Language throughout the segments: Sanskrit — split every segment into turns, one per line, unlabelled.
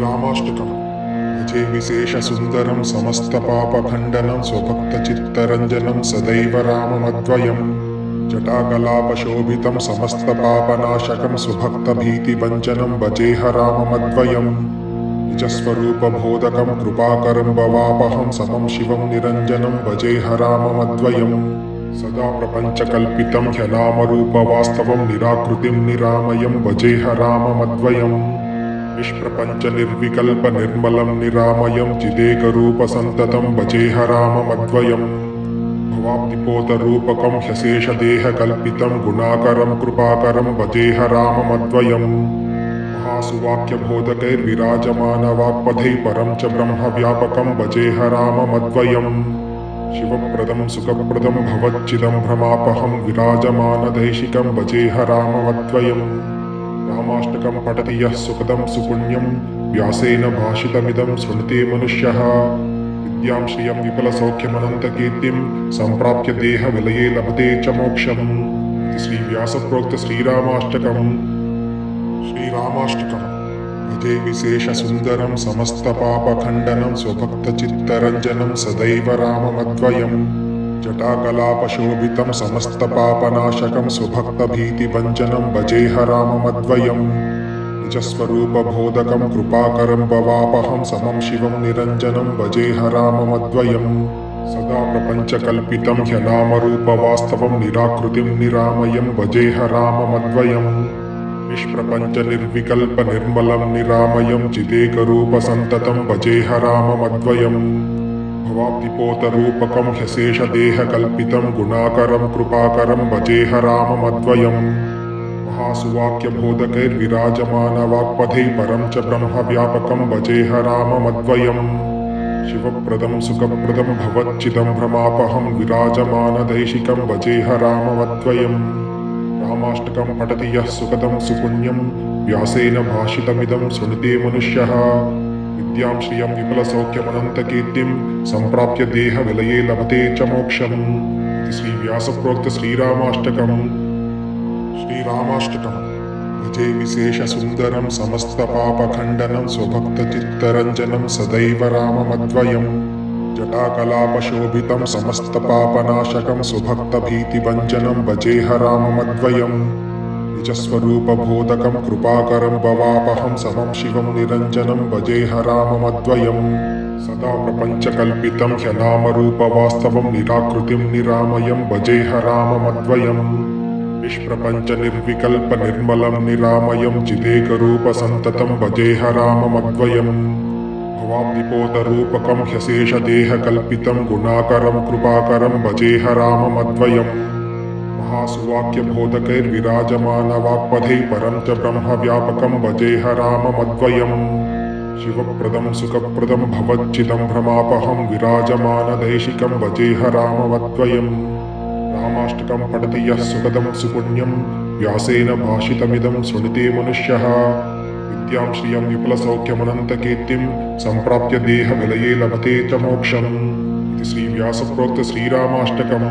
श्रीरामाष्टकम् भजे विशेषसुन्दरं समस्तपापखण्डनं स्वभक्तचित्तरञ्जनं सदैव राममद्वयं जटाकलापशोभितं समस्तपापनाशकं स्वभक्तभीतिभञ्जनं भजेह राममद्वयं निजस्वरूपबोधकं कृपाकरं भवापहं समं शिवं निरञ्जनं भजेह राममद्वयं सदा प्रपञ्चकल्पितं ह्यनामरूपवास्तवं निराकृतिं निरामयं भजेह राममद्वयं निष्प्रपञ्चनिर्विकल्पनिर्मलं निरामयं चिदेकरूपसन्ततं भजेह राममद्वयं भवाब्धिपोतरूपकं ह्यशेषदेहकल्पितं गुणाकरं कृपाकरं भजेह राममद्वयं महासुवाक्यबोधकैर्विराजमानवाक्पथैः परं च ब्रह्मव्यापकं भजेह राममद्वयं शिवप्रदं सुखप्रदं भवच्चिदं भ्रमापहं विराजमानदैशिकं भजेह राममद्वयं रामाष्टकं पठति यः सुखदं सुपुण्यं व्यासेन भाषितमिदं शृणुते मनुष्यः विद्यां श्रियं विपुलसौख्यमनन्तकीर्तिं सम्प्राप्य देहविलये लभते च मोक्षम् इति श्रीव्यासप्रोक्त श्रीरामाष्टकम् भजे विशेषसुन्दरं समस्तपापखण्डनं स्वभक्तचित्तरञ्जनं सदैव राममद्वयं जटाकलापशोभितं समस्तपापनाशकं स्वभक्तभीतिभञ्जनं भजेह राममद्वयं निजस्वरूपबोधकं कृपाकरं भवापहं समं शिवं निरञ्जनं भजेह राममद्वयं सदा प्रपञ्चकल्पितं ह्यनामरूपवास्तवं निराकृतिं निरामयं भजेह राममद्वयं निष्प्रपञ्चनिर्विकल्पनिर्मलं निरामयं चिदेकरूपसन्ततं भजेह राममद्वयं भवाब्धिपोतरूपकं ह्यशेषदेहकल्पितं गुणाकरं कृपाकरं भजेह राममद्वयं महासुवाक्यबोधकैर्विराजमानवाक्पथैः परं च ब्रह्मव्यापकं भजेह राममद्वयं शिवप्रदं सुखप्रदं भवच्चिदं भ्रमापहं विराजमानदैशिकं भजेह राममद्वयं रामाष्टकं पठति यः सुखदं सुपुण्यं व्यासेन भाषितमिदं शृणुते मनुष्यः विद्यां श्रियं विपुलसौख्यमनन्तकीर्तिं सम्प्राप्य देहविलये लभते च मोक्षम् इति श्रीव्यासप्रोक्त श्रीरामाष्टकम् भजे विशेषसुन्दरं समस्तपापखण्डनं स्वभक्तचित्तरञ्जनं सदैव राममद्वयं जटाकलापशोभितं समस्तपापनाशकं स्वभक्तभीतिभञ्जनं भजेह राममद्वयं निजस्वरूपबोधकं कृपाकरं भवापहं समं शिवं निरञ्जनं भजेह राममद्वयं सदा प्रपञ्चकल्पितं ह्यनामरूपवास्तवं निराकृतिं निरामयं भजेह राममद्वयं निष्प्रपञ्चनिर्विकल्पनिर्मलं निरामयं चिदेकरूपसन्ततं भजेह राममद्वयं भवाब्धिपोतरूपकं ह्यशेषदेहकल्पितं गुणाकरं कृपाकरं भजेह राममद्वयं महासुवाक्यबोधकैर्विराजमानवाक्पथैः परं च ब्रह्मव्यापकं भजेह राममद्वयं शिवप्रदं सुखप्रदं भवच्चिदं भ्रमापहं विराजमानदैशिकं भजेह राममद्वयं रामाष्टकं पठति यः सुखदं सुपुण्यं व्यासेन भाषितमिदं शृणुते मनुष्यः विद्यां श्रियं विपुलसौख्यमनन्तकीर्तिं सम्प्राप्य देहविलये लभते च मोक्षम् इति श्रीव्यासप्रोक्त श्रीरामाष्टकम्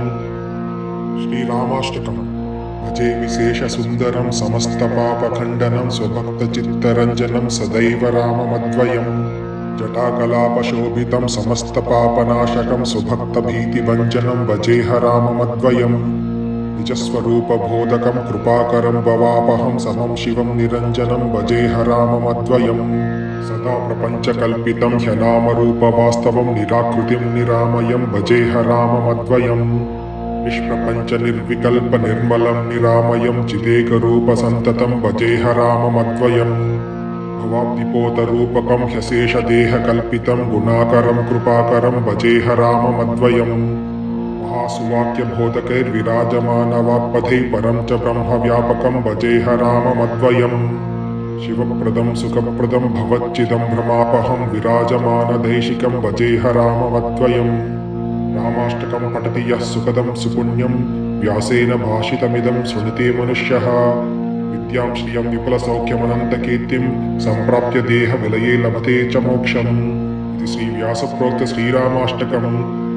भजे विशेषसुन्दरं समस्तपापखण्डनं स्वभक्तचित्तरञ्जनं सदैव राममद्वयं जटाकलापशोभितं समस्तपापनाशकं स्वभक्तभीतिभञ्जनं भजेह राममद्वयं निजस्वरूपबोधकं कृपाकरं भवापहं समं शिवं निरञ्जनं भजेह राममद्वयं सदा प्रपञ्चकल्पितं ह्यनामरूपवास्तवं निराकृतिं निरामयं भजेह राममद्वयं निष्प्रपञ्चनिर्विकल्पनिर्मलं निरामयं चिदेकरूपसन्ततं भजेह राममद्वयं भवाब्धिपोतरूपकं ह्यशेषदेहकल्पितं गुणाकरं कृपाकरं भजेह राममद्वयं महासुवाक्यबोधकैर्विराजमानवाक्पथैः परं च ब्रह्मव्यापकं भजेह राममद्वयं शिवप्रदं सुखप्रदं भवच्चिदं भ्रमापहं विराजमानदैशिकं भजेह राममद्वयं रामाष्टकं पठति यः सुखदं सुपुण्यं व्यासेन भाषितमिदं शृणुते मनुष्यः विद्यां श्रियं विपुलसौख्यमनन्तकीर्तिं सम्प्राप्य देहविलये लभते च मोक्षम् इति श्रीव्यासप्रोक्त श्रीरामाष्टकम्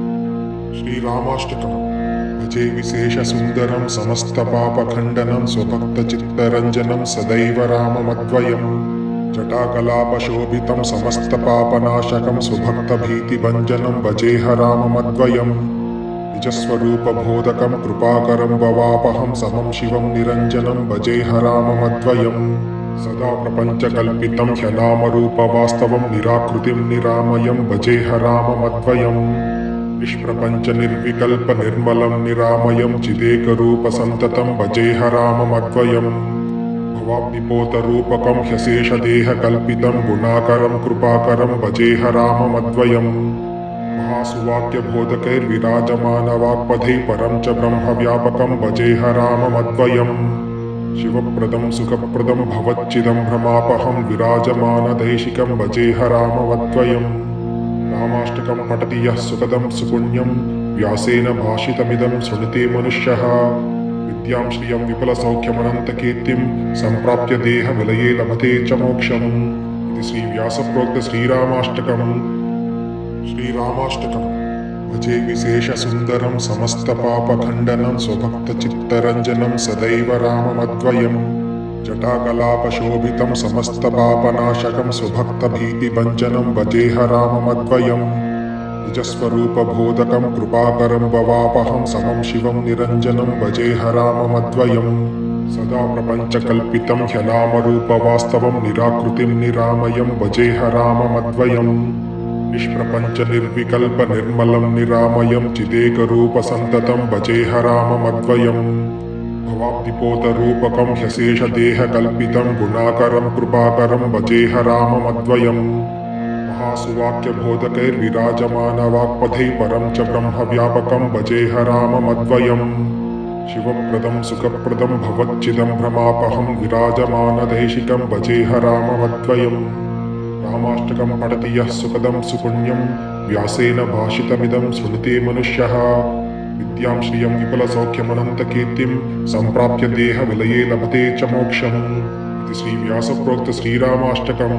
भजे विशेषसुन्दरं समस्तपापखण्डनं स्वभक्तचित्तरञ्जनं सदैव राममद्वयं जटाकलापशोभितं समस्तपापनाशकं सुभक्तभीतिभञ्जनं भजेह राममद्वयम् निजस्वरूपबोधकं कृपाकरं भवापहं समं शिवं निरञ्जनं भजेह राममद्वयम् सदा प्रपञ्चकल्पितं ह्यनामरूपवास्तवं निराकृतिं निरामयं भजेह राममद्वयम् निष्प्रपञ्चनिर्विकल्पनिर्मलं निरामयं चिदेकरूपसन्ततं भजेह राममद्वयम् भवाब्धिपोतरूपकं ह्यशेषदेहकल्पितं गुणाकरं कृपाकरं भजेह राममद्वयम् महासुवाक्यबोधकैर्विराजमानवाक्पथैः परं च ब्रह्मव्यापकं भजेह राममद्वयम् शिवप्रदं सुखप्रदं भवच्चिदं भ्रमापहं विराजमानदैशिकं भजेह राममद्वयम् रामाष्टकं पठति यः सुखदं सुपुण्यं व्यासेन भाषितमिदं शृणुते मनुष्यः विद्यां श्रियं विपुलसौख्यमनन्तकीर्तिं सम्प्राप्य देहविलये लभते च मोक्षम् इति श्रीव्यासप्रोक्त श्रीरामाष्टकम् भजे विशेषसुन्दरं समस्तपापखण्डनं स्वभक्तचित्तरञ्जनं सदैव राममद्वयम् जटाकलापशोभितं समस्तपापनाशकं सुभक्तभीतिभञ्जनं भजेह राममद्वयम् निजस्वरूपबोधकं कृपाकरं भवापहं समं शिवं निरञ्जनं भजेह राममद्वयम् सदा प्रपञ्चकल्पितं ह्यनामरूपवास्तवं निराकृतिं निरामयं भजेह राममद्वयम् निष्प्रपञ्चनिर्विकल्पनिर्मलं निरामयं चिदेकरूपसन्ततं भजेह राममद्वयम् भवाब्धिपोतरूपकं ह्यशेषदेहकल्पितं गुणाकरं कृपाकरं भजेह राममद्वयम् महासुवाक्यबोधकैर्विराजमानवाक्पथैः परं च ब्रह्मव्यापकं भजेह राममद्वयम् शिवप्रदं सुखप्रदं भवच्चिदं भ्रमापहं विराजमानदैशिकं भजेह राममद्वयम् रामाष्टकं पठति यः सुखदं सुपुण्यं व्यासेन भाषितमिदं शृणुते मनुष्यः विद्यां श्रियं विपुलसौख्यमनन्तकीर्तिं सम्प्राप्य देहविलये लभते च मोक्षम् इति श्रीव्यासप्रोक्त श्रीरामाष्टकम्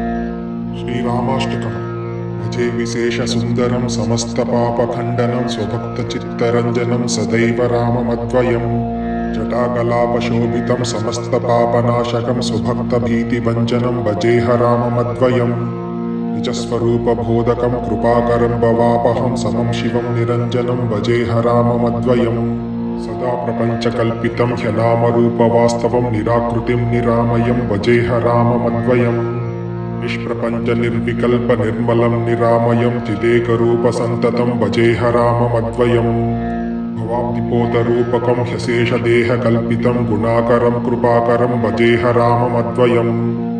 भजे विशेषसुन्दरं समस्तपापखण्डनं स्वभक्तचित्तरञ्जनं सदैव राममद्वयम् जटाकलापशोभितं समस्तपापनाशकं सुभक्तभीतिभञ्जनं भजेह राममद्वयम् निजस्वरूपबोधकं कृपाकरं भवापहं समं शिवं निरञ्जनं भजेह राममद्वयम् सदा प्रपञ्चकल्पितं ह्यनामरूपवास्तवं निराकृतिं निरामयं भजेह राममद्वयम् निष्प्रपञ्चनिर्विकल्पनिर्मलं निरामयं चिदेकरूपसन्ततं भजेह राममद्वयम् भवाब्धिपोतरूपकं ह्यशेषदेहकल्पितं गुणाकरं कृपाकरं भजेह राममद्वयम्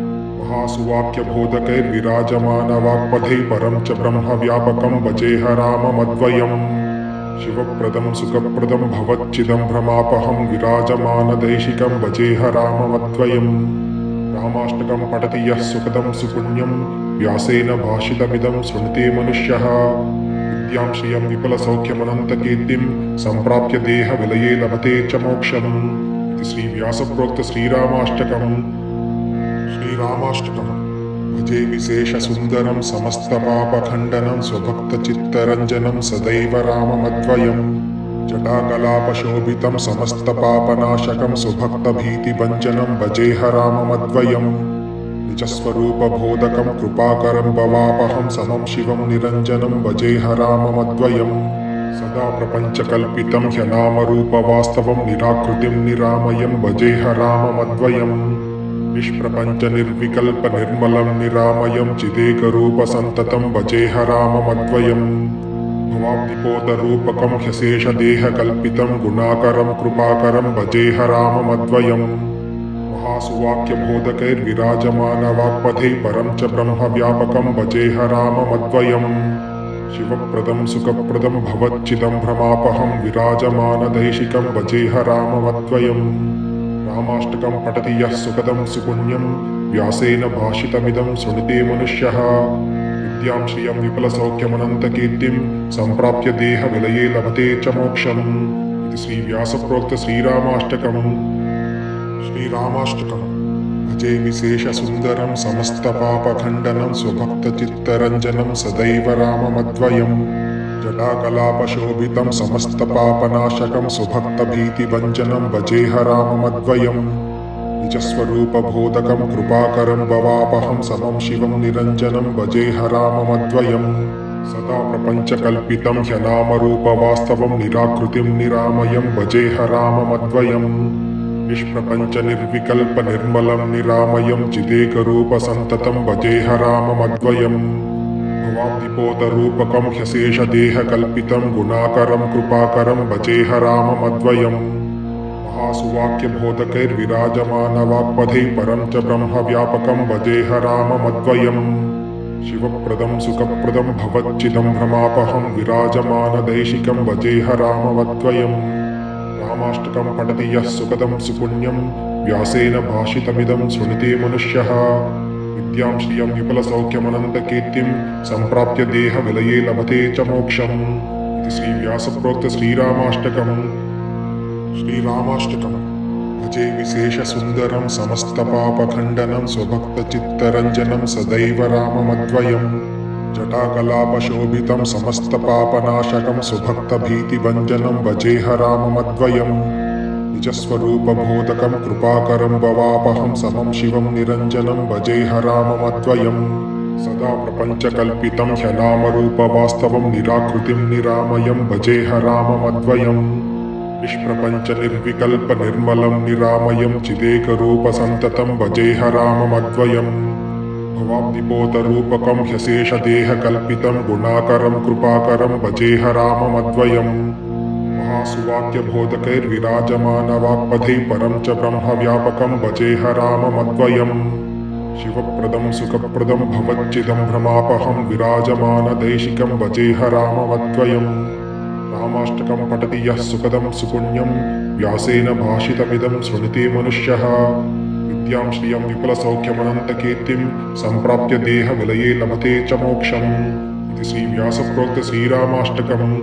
महासुवाक्यबोधकैर्विराजमानवाक्पथैः परं च ब्रह्मव्यापकं भजेह राममद्वयम् शिवप्रदं सुखप्रदं भवच्चिदं भ्रमापहं विराजमानदैशिकं भजेह राममद्वयम् रामाष्टकं पठति यः सुखदं सुपुण्यं व्यासेन भाषितमिदं शृणुते मनुष्यः विद्यां श्रियं विपुलसौख्यमनन्तकीर्तिं सम्प्राप्य देहविलये लभते च मोक्षम् इति श्रीव्यासप्रोक्त श्रीरामाष्टकम् भजे विशेषसुन्दरं समस्तपापखण्डनं स्वभक्तचित्तरञ्जनं सदैव राममद्वयम् जटाकलापशोभितं समस्तपापनाशकं सुभक्तभीतिभञ्जनं भजेह राममद्वयम् निजस्वरूपबोधकं कृपाकरं भवापहं समं शिवं निरञ्जनं भजेह राममद्वयम् सदा प्रपञ्चकल्पितं ह्यनामरूपवास्तवं निराकृतिं निरामयं भजेह राममद्वयम् निष्प्रपञ्चनिर्विकल्पनिर्मलं निरामयं चिदेकरूपसन्ततं भजेह राममद्वयम् भवाब्धिपोतरूपकं ह्यशेषदेहकल्पितं गुणाकरं कृपाकरं भजेह राममद्वयम् महासुवाक्यबोधकैर्विराजमानवाक्पथैः परं च ब्रह्मव्यापकं भजेह राममद्वयम् शिवप्रदं सुखप्रदं भवच्चिदं भ्रमापहं विराजमानदैशिकं भजेह राममद्वयम् रामाष्टकं पठति यः सुखदं सुपुण्यं व्यासेन भाषितमिदं शृणुते मनुष्यः विद्यां श्रियं विपुलसौख्यमनन्तकीर्तिं सम्प्राप्य देहविलये लभते च मोक्षम् इति श्रीव्यासप्रोक्त श्रीरामाष्टकम् भजे विशेषसुन्दरं समस्तपापखण्डनं स्वभक्तचित्तरञ्जनं सदैव राममद्वयम् जटाकलापशोभितं समस्तपापनाशकं सुभक्तभीतिभञ्जनं भजेह राममद्वयम् निजस्वरूपबोधकं कृपाकरं भवापहं समं शिवं निरञ्जनं भजेहराममद्वयम् सदा प्रपञ्चकल्पितं ह्यनामरूपवास्तवं निराकृतिं निरामयं भजेहराममद्वयम् निष्प्रपञ्चनिर्विकल्पनिर्मलं निरामयं चिदेकरूपसन्ततं भजेहराममद्वयम् भवाब्धिपोतरूपकं ह्यशेषदेहकल्पितं गुणाकरं कृपाकरं भजेहराममद्वयम् महासुवाक्यबोधकैर्विराजमानवाक्पथैः परं च ब्रह्मव्यापकं भजेहराममद्वयम् शिवप्रदं सुखप्रदं भवच्चिदं भ्रमापहं विराजमानदैशिकं भजेहराममद्वयम् रामाष्टकं पठति यः सुखदं सुपुण्यं व्यासेन भाषितमिदं शृणुते मनुष्यः विद्यां श्रियं विपुलसौख्यमनन्तकीर्तिं सम्प्राप्य देहविलये लभते च मोक्षम् इति श्रीव्यासप्रोक्त श्रीरामाष्टकम् भजे विशेषसुन्दरं समस्तपापखण्डनं स्वभक्तचित्तरञ्जनं सदैव राममद्वयम् जटाकलापशोभितं समस्तपापनाशकं सुभक्तभीतिभञ्जनं भजेहराममद्वयम् निजस्वरूपबोधकं कृपाकरं भवापहं समं शिवं निरञ्जनं भजेहराममद्वयम् सदा प्रपञ्चकल्पितं ह्यनामरूपवास्तवं निराकृतिं निरामयं भजेहराममद्वयम् निष्प्रपञ्चनिर्विकल्पनिर्मलं निरामयं चिदेकरूपसन्ततं भजेहराममद्वयम् भवाब्धिपोतरूपकं ह्यशेषदेहकल्पितं गुणाकरं कृपाकरं भजेहराममद्वयम् महासुवाक्यबोधकैर्विराजमानवाक्पथैः परं च ब्रह्मव्यापकं भजेहराममद्वयम् शिवप्रदं सुखप्रदं भवच्चिदं भ्रमापहं विराजमानदैशिकं भजेहराममद्वयम् रामाष्टकं पठति यः सुखदं सुपुण्यं व्यासेन भाषितमिदं शृणुते मनुष्यः विद्यां श्रियं विपुलसौख्यमनन्तकीर्तिं सम्प्राप्य देहविलये लभते च मोक्षम् इति श्रीव्यासप्रोक्त श्रीरामाष्टकम्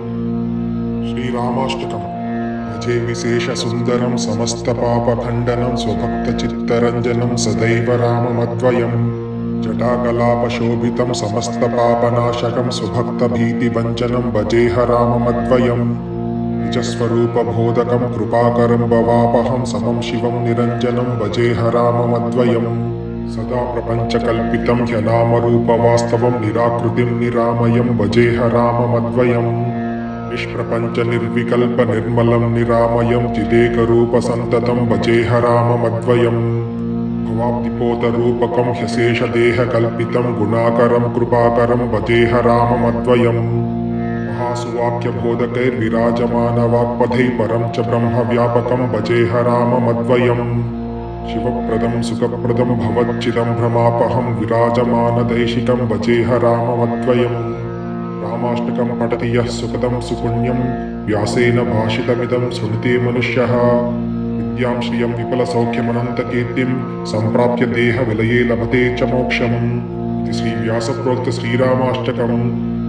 भजे विशेषसुन्दरं समस्तपापखण्डनं स्वभक्तचित्तरञ्जनं सदैव राममद्वयम् जटाकलापशोभितं समस्तपापनाशकं सुभक्तभीतिभञ्जनं भजेहराममद्वयम् निजस्वरूपबोधकं कृपाकरं भवापहं समं शिवं निरञ्जनं भजेहराममद्वयम् सदा प्रपञ्चकल्पितं ह्यनामरूपवास्तवं निराकृतिं निरामयं भजेहराममद्वयम् निष्प्रपञ्चनिर्विकल्पनिर्मलं निरामयं चिदेकरूपसन्ततं भजेहराममद्वयम् भवाब्धिपोतरूपकं ह्यशेषदेहकल्पितं गुणाकरं कृपाकरं भजेहराममद्वयम् महासुवाक्यबोधकैर्विराजमानवाक्पथैः परं च ब्रह्मव्यापकं भजेहराममद्वयम् शिवप्रदं सुखप्रदं भवच्चिदं भ्रमापहं विराजमानदैशिकं भजेहराममद्वयम् रामाष्टकं पठति यः सुखदं सुपुण्यं व्यासेन भाषितमिदं शृणुते मनुष्यः विद्यां श्रियं विपुलसौख्यमनन्तकीर्तिं सम्प्राप्य देहविलये लभते च मोक्षम् इति श्रीव्यासप्रोक्त श्रीरामाष्टकम्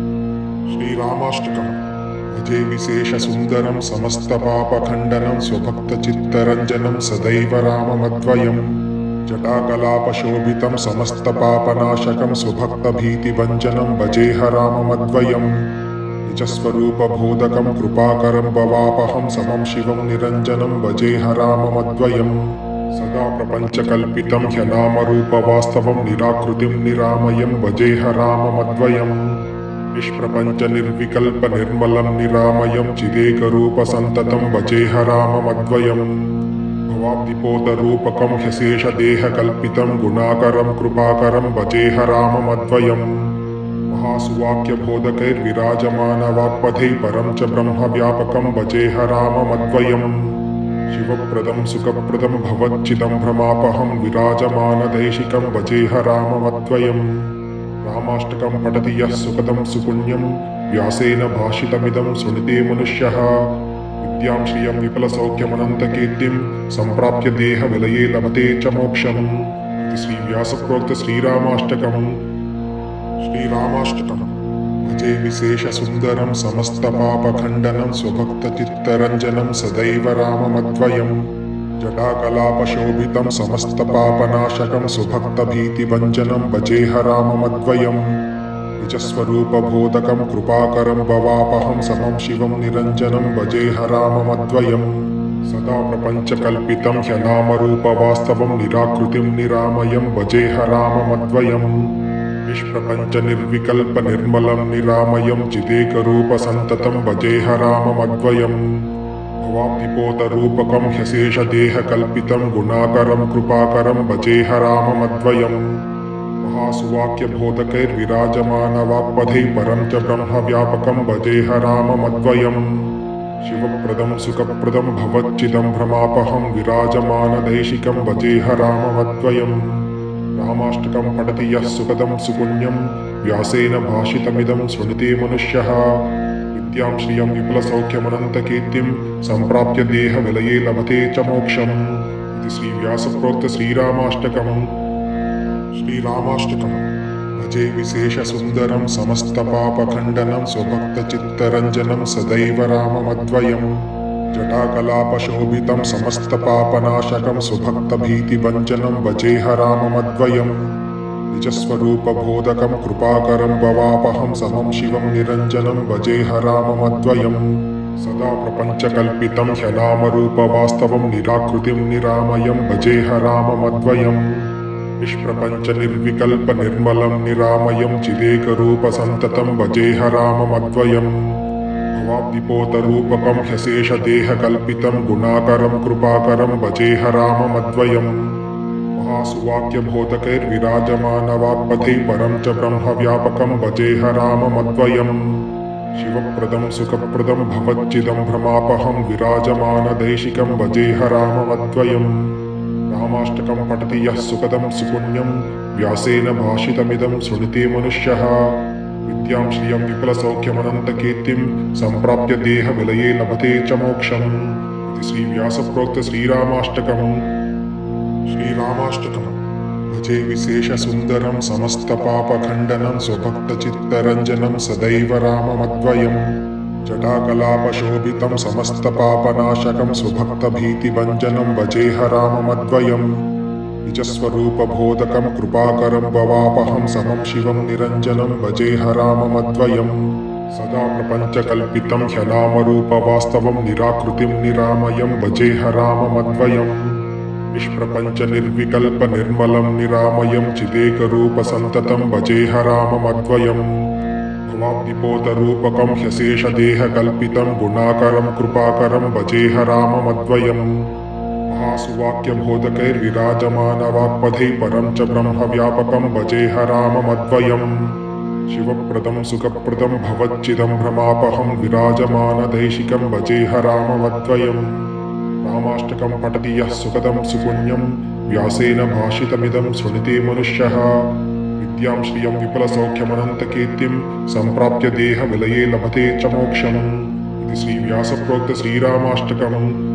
भजे विशेषसुन्दरं समस्तपापखण्डनं स्वभक्तचित्तरञ्जनं सदैव राममद्वयम् जटाकलापशोभितं समस्तपापनाशकं सुभक्तभीतिभञ्जनं भजेहराममद्वयम् निजस्वरूपबोधकं कृपाकरं भवापहं समं शिवं निरञ्जनं भजेहराममद्वयम् सदा प्रपञ्चकल्पितं ह्यनामरूपवास्तवं निराकृतिं निरामयं भजेहराममद्वयम् निष्प्रपञ्चनिर्विकल्पनिर्मलं निरामयं चिदेकरूपसन्ततं भजेहराममद्वयम् भवाब्धिपोतरूपकं ह्यशेषदेहकल्पितं गुणाकरं कृपाकरं भजेहराममद्वयम् महासुवाक्यबोधकैर्विराजमानवाक्पथैः परं च ब्रह्मव्यापकं भजेहराममद्वयम् शिवप्रदं सुखप्रदं भवच्चिदं भ्रमापहं विराजमानदैशिकं भजेहराममद्वयम् रामाष्टकं पठति यः सुखदं सुपुण्यं व्यासेन भाषितमिदं शृणुते मनुष्यः विद्यां श्रियं विपुलसौख्यमनन्तकीर्तिं सम्प्राप्य देहविलये लभते च मोक्षम् इति श्रीव्यासप्रोक्त श्रीरामाष्टकम् भजे विशेषसुन्दरं समस्तपापखण्डनं स्वभक्तचित्तरञ्जनं सदैव राममद्वयम् जटाकलापशोभितं समस्तपापनाशकं सुभक्तभीतिभञ्जनं भजेहराममद्वयम् निजस्वरूपबोधकं कृपाकरं भवापहं समं शिवं निरञ्जनं भजेहराममद्वयम् सदा प्रपञ्चकल्पितं ह्यनामरूपवास्तवं निराकृतिं निरामयं भजेह राममद्वयम् निष्प्रपञ्चनिर्विकल्पनिर्मलं निरामयं चिदेकरूपसन्ततं भजेह राममद्वयम् भवाब्धिपोतरूपकं ह्यशेषदेहकल्पितं गुणाकरं कृपाकरं भजेह राममद्वयम् महासुवाक्यबोधकैर्विराजमानवाक्पथैः परं च ब्रह्मव्यापकं भजेह राममद्वयम् शिवप्रदं सुखप्रदं भवच्चिदं भ्रमापहं विराजमानदैशिकं भजेह राममद्वयम् रामाष्टकं पठति यः सुखदं सुपुण्यं व्यासेन भाषितमिदं शृणुते मनुष्यः विद्यां श्रियं विपुलसौख्यमनन्तकीर्तिं सम्प्राप्य देहविलये लभते च मोक्षम् इति श्रीव्यासप्रोक्त श्रीरामाष्टकम् भजे विशेषसुन्दरं समस्तपापखण्डनं स्वभक्तचित्तरञ्जनं सदैव राममद्वयम् जटाकलापशोभितं समस्तपापनाशकं स्वभक्तभीतिभञ्जनं भजेह राममद्वयम् निजस्वरूपबोधकं कृपाकरं भवापहं समं शिवं निरञ्जनं भजेह राममद्वयम् सदा प्रपञ्चकल्पितं ह्यनामरूपवास्तवं निराकृतिं निरामयं भजेह राममद्वयम् निष्प्रपञ्चनिर्विकल्पनिर्मलं निरामयं चिदेकरूपसन्ततं भजेह राममद्वयम् भवाब्धिपोतरूपकं ह्यशेषदेहकल्पितं गुणाकरं कृपाकरं भजेह राममद्वयम् महासुवाक्यबोधकैर्विराजमानवाक्पथैः परं च ब्रह्मव्यापकं भजेह राममद्वयम् शिवप्रदं सुखप्रदं भवच्चिदं भ्रमापहं विराजमानदैशिकं भजेह राममद्वयम् रामाष्टकं पठति यः सुखदं सुपुण्यं व्यासेन भाषितमिदं शृणुते मनुष्यः विद्यां श्रियं विपुलसौख्यमनन्तकीर्तिं सम्प्राप्य देहविलये लभते च मोक्षम् इति श्रीव्यासप्रोक्त श्रीरामाष्टकम् भजे विशेषसुन्दरं समस्तपापखण्डनं स्वभक्तचित्तरञ्जनं सदैव राममद्वयम् जटाकलापशोभितं समस्तपापनाशकं स्वभक्तभीतिभञ्जनं भजेह राममद्वयम् निजस्वरूपबोधकं कृपाकरं भवापहं समं शिवं निरञ्जनं भजेह राममद्वयम् सदा प्रपञ्चकल्पितं ह्यनामरूपवास्तवं निराकृतिं निरामयं भजेह राममद्वयम् निष्प्रपञ्चनिर्विकल्पनिर्मलं निरामयं चिदेकरूपसन्ततं भजेह राममद्वयम् भवाब्धिपोतरूपकं ह्यशेषदेहकल्पितं गुणाकरं कृपाकरं भजेह राममद्वयम् महासुवाक्यबोधकैर्विराजमानवाक्पथैः परं च ब्रह्मव्यापकं भजेह राममद्वयम् शिवप्रदं सुखप्रदं भवच्चिदं भ्रमापहं विराजमानदैशिकं भजेह राममद्वयम् रामाष्टकं पठति यः सुखदं सुपुण्यं व्यासेन भाषितमिदं शृणुते मनुष्यः विद्यां श्रियं विपुलसौख्यमनन्तकीर्तिं सम्प्राप्य देहविलये लभते च मोक्षम् इति श्रीव्यासप्रोक्त श्रीरामाष्टकम्